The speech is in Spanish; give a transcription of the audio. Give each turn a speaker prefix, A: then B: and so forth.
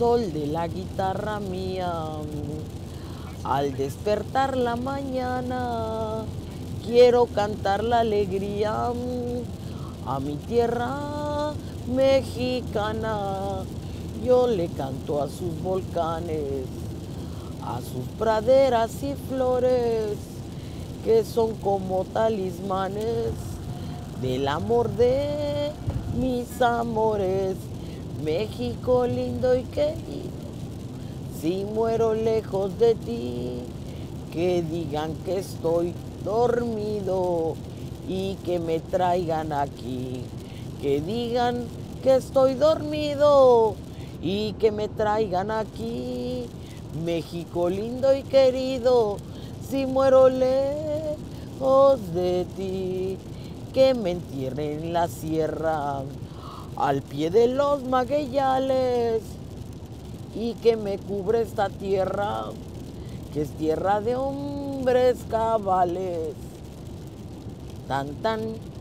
A: sol de la guitarra mía. Al despertar la mañana, quiero cantar la alegría a mi tierra mexicana. Yo le canto a sus volcanes, a sus praderas y flores, que son como talismanes del amor de mis amores. México lindo y querido, si muero lejos de ti, que digan que estoy dormido y que me traigan aquí. Que digan que estoy dormido y que me traigan aquí. México lindo y querido, si muero lejos de ti, que me entierren en la sierra, al pie de los magueyales, y que me cubre esta tierra, que es tierra de hombres cabales. Tan tan.